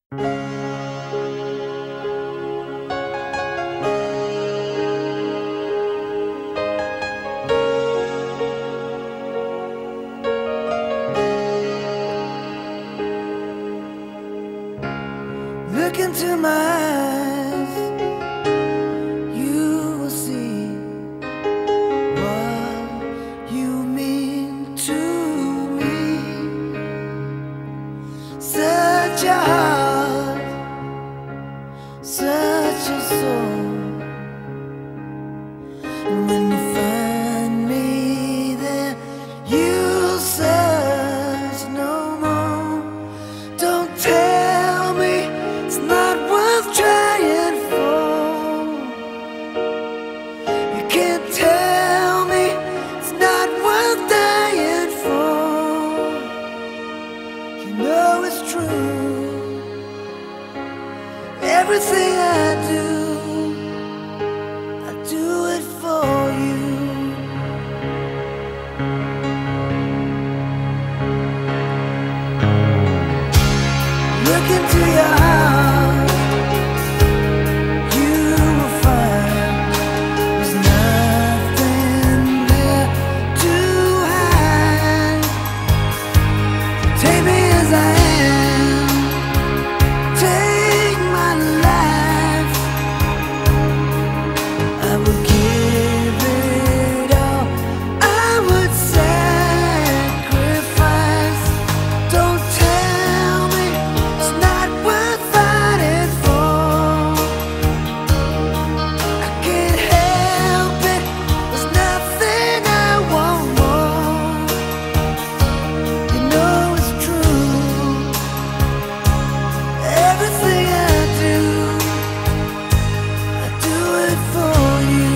Look into my eyes, you will see what you mean to me. Such a heart, such a soul. And when you find me there, you'll search no more. Don't tell me it's not worth trying for. You can't tell me it's not worth dying for. You know it's true. Everything I do it for you. Look into your heart, you will find there's nothing there to hide. Take me as I am, take my life. I would give it all, I would sacrifice. Don't tell me it's not worth fighting for. I can't help it, there's nothing I want more. You know it's true. Everything I do it for you.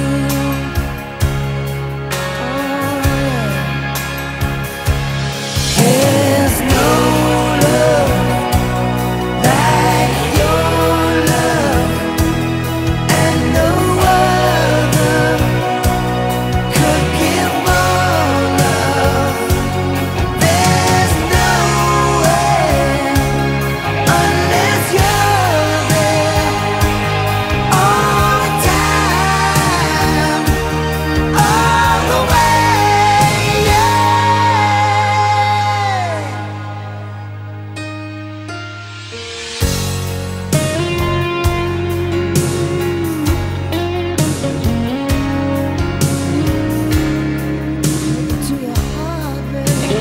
There's no love like your love, and no other could give more love. There's no way unless you're there all the time, all the way. To your heart, baby.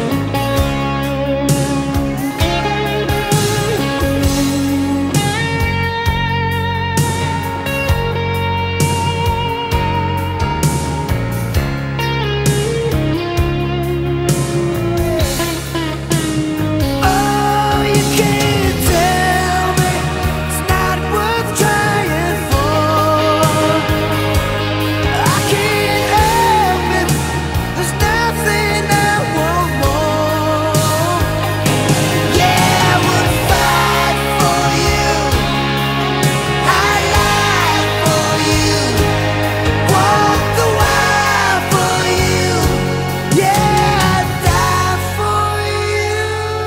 Oh, you can't tell me it's not worth trying for. I can't help it, there's nothing I want more. Yeah, I would fight for you, I'd lie for you, walk the wire for you. Yeah, I'd die for you.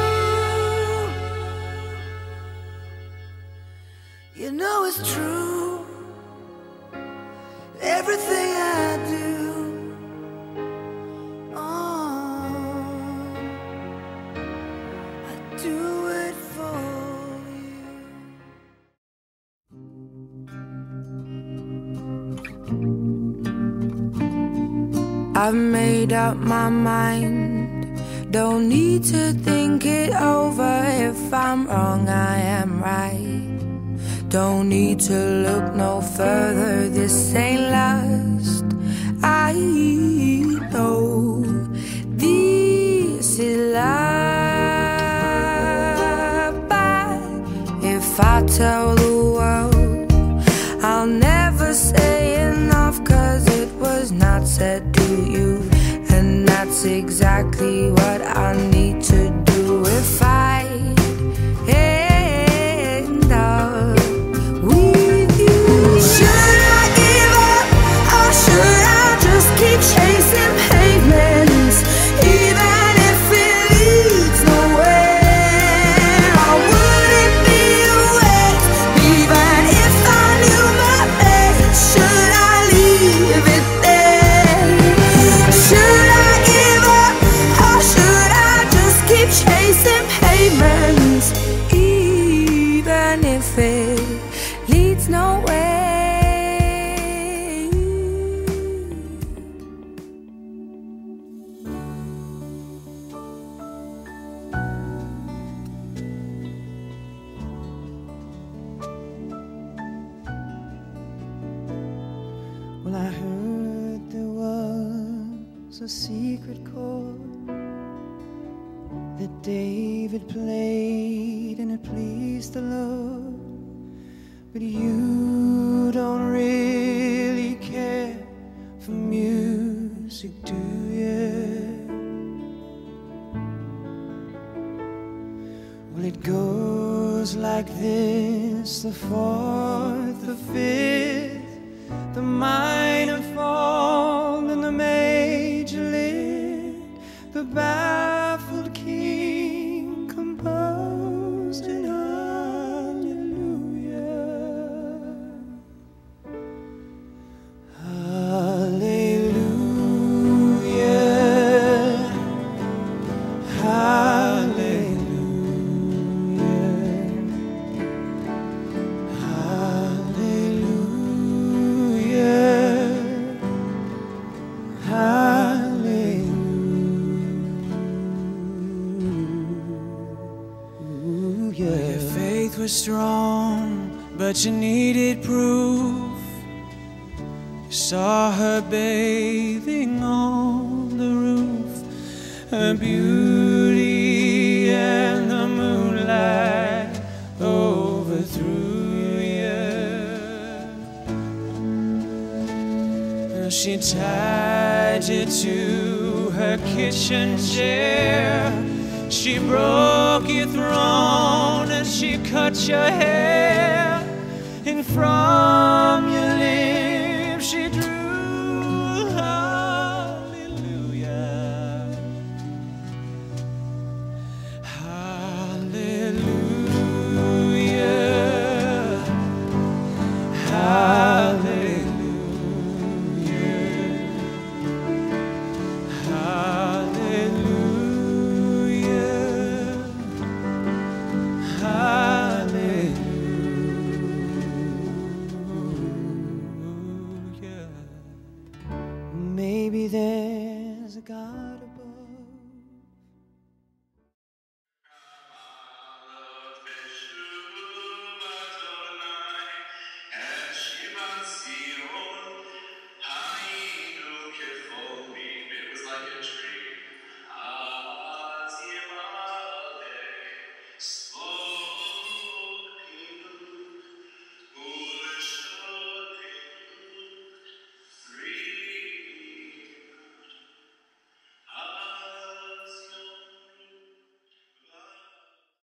You know it's true. Everything I do, I do it for you. I've made up my mind, don't need to think it over. If I'm wrong, I am right. Don't need to look no further, this ain't last. I know this is love, but if I tell the world, I'll never say enough, 'cause it was not said to you, and that's exactly what I need to do if I end up with you. Should I give up, or should I just keep chasing pavements, even if it leads nowhere? Or would it be a was a secret chord that David played and it pleased the Lord. But you don't really care for music, do you? Well, it goes like this: the fourth, the fifth, the minor fall, and the major lift. The baffled king composed in hallelujah. Hallelujah. Hallelujah. Your faith was strong, but you needed proof. You saw her bathing on the roof, her beauty and the moonlight overthrew you. She tied you to her kitchen chair. She broke your throne and she cut your hair, and from your lips she drew hallelujah. Hallelujah. Hallelujah. Maybe there's a God above. Adonai,